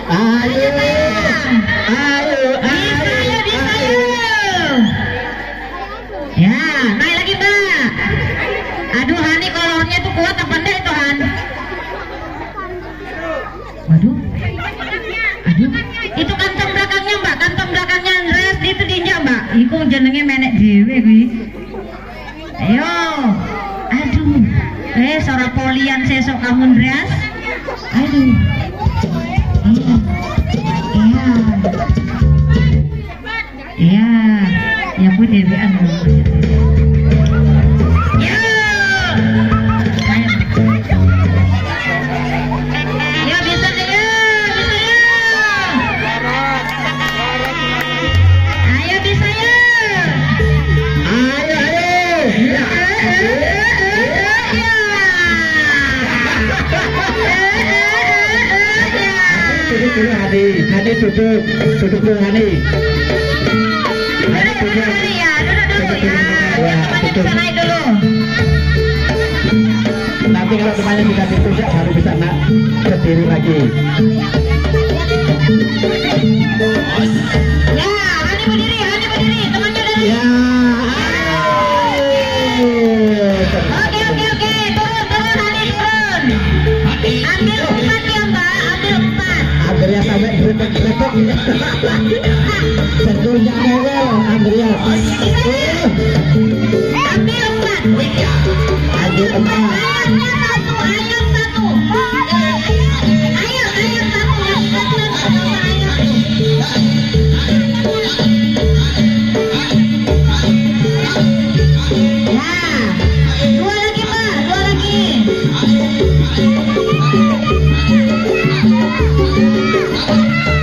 Ayo. Ya, naik lagi Mbak. Aduh Hani, kolornya tuh kuat apa enggak itu Han? Waduh. Aduh, itu kantong belakangnya Mbak, kantong belakangnya Andreas itu diinjak Mbak. Iku jenenge menek dhewe kuwi. Ayo. Aduh. Suara polian sesok kamu Andreas. Aduh. Iya. Ya pun dewean. Hani duduk dulu Hani. Duduk ya. Temannya bisa naik dulu. Nanti kalau temannya sudah ditunduk baru bisa berdiri lagi. Ya, Hani berdiri, temannya udah. Ya. Oke, turun Hani, turun. Ambil 4 ya Mbak, ambil 4. Andreas sampai gretek-gretek. Tentunya kewel Andreas. Ambil 4. Ambil 4. Ayo satu. Ayo satu.